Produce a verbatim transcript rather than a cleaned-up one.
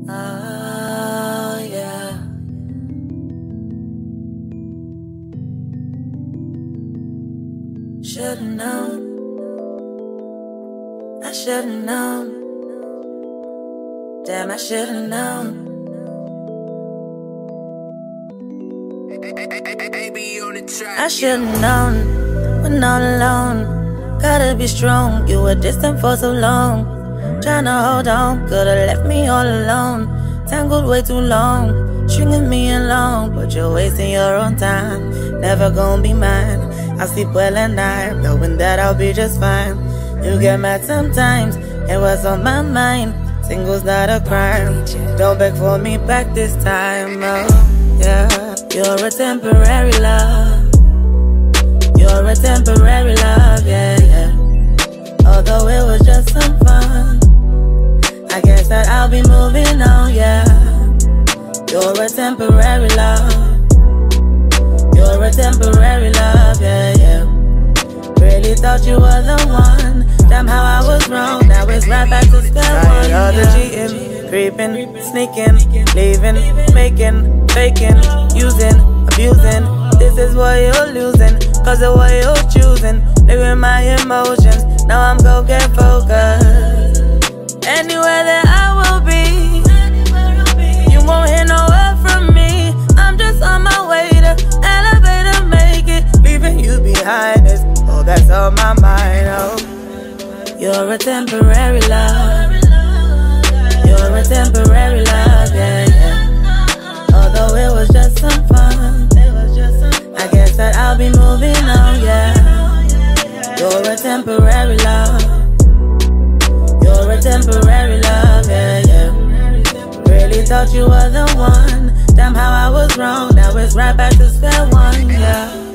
Oh, yeah. Should've known. I should've known. Damn, I should've known. I should've known. When all alone, gotta be strong. You were distant for so long. Tryna hold on, could've left me all alone. Tangled way too long, stringing me along. But you're wasting your own time, never gonna be mine. I sleep well at night, knowing that I'll be just fine. You get mad sometimes, it was on my mind. Single's not a crime, don't beg for me back this time. Oh, yeah. You're a temporary love. You're a temporary love, yeah, yeah. Although it was just some fun, I guess that I'll be moving on, yeah. You're a temporary love. You're a temporary love, yeah, yeah. Really thought you were the one. Damn how I was wrong, now it's right back to square one. All the cheating, creeping, sneaking, leaving, making, faking, using, abusing. This is what you're losing, cause of what you're choosing. Living my emotions, now I'm gon' get focused. Anywhere that I will be, you won't hear no word from me. I'm just on my way to elevate and make it. Leaving you behind is all that's on my mind, oh. You're a temporary love. You're a temporary love, yeah, yeah. Although it was just some fun, I guess that I'll be moving on, yeah. You're a temporary love. You're a temporary love, yeah, yeah. Really thought you were the one. Damn how I was wrong, now it's right back to square one, yeah.